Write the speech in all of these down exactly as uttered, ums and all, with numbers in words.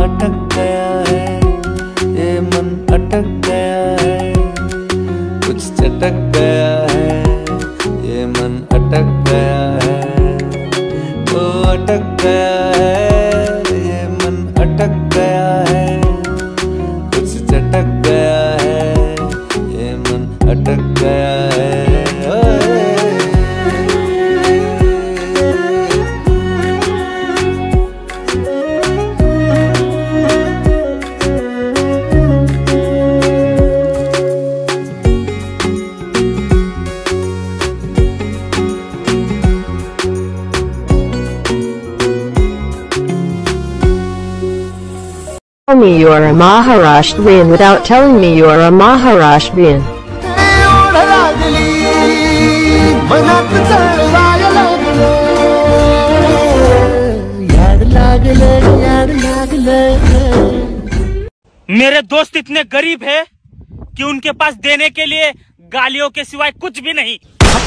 अटक गया है, ये मन अटक गया है, कुछ चटक गया है, ये मन अटक गया है, तो अटक गया है, ये मन अटक गया है, कुछ चटक गया है, ये मन अटक गया है। Tell me you're a Maharashtrian without telling me you're a Maharashtrian. मेरे दोस्त इतने गरीब है कि उनके पास देने के लिए गालियों के सिवाय कुछ भी नहीं।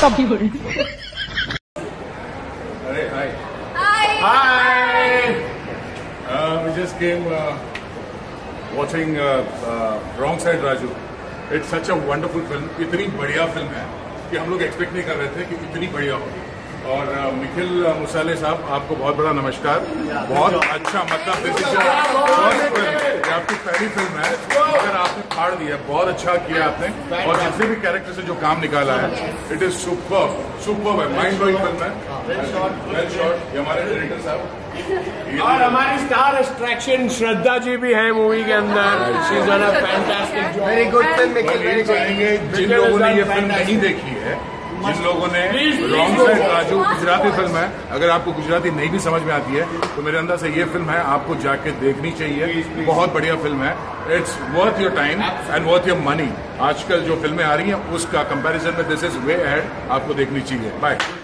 अरे हाय हाय we just came uh, watching uh, uh, Wrong Side Raju. It's such a wonderful film. इतनी बढ़िया फिल्म है कि हम लोग एक्सपेक्ट नहीं कर रहे थे कि इतनी बढ़िया होगी। और uh, निखिल मुसाले साहब, आपको बहुत बड़ा नमस्कार। बहुत अच्छा, मतलब दिस इज आपकी पहली फिल्म है मगर आपने फाड़ दिया, बहुत अच्छा किया आपने। और जितने भी कैरेक्टर से जो काम निकाला है, इट इज सुपर सुपर है, माइंड ब्लोइंग फिल्म है। Well shot, well shot. ये हमारे डायरेक्टर साहब और हमारी स्टार अट्रैक्शन श्रद्धा जी भी है मूवी के अंदर। She is done a fantastic job, very good film. जिन लोगों ने ये फिल्म नहीं देखी है, जिन लोगों ने wrong side Raju, Gujarati film है, अगर आपको गुजराती नहीं भी समझ में आती है तो मेरे अंदर से ये फिल्म है, आपको जाके देखनी चाहिए। बहुत बढ़िया फिल्म है, it's worth your time and worth your money. आजकल जो फिल्में आ रही हैं उसका कंपैरिजन में दिस इज वे अहेड, आपको देखनी चाहिए। बाय।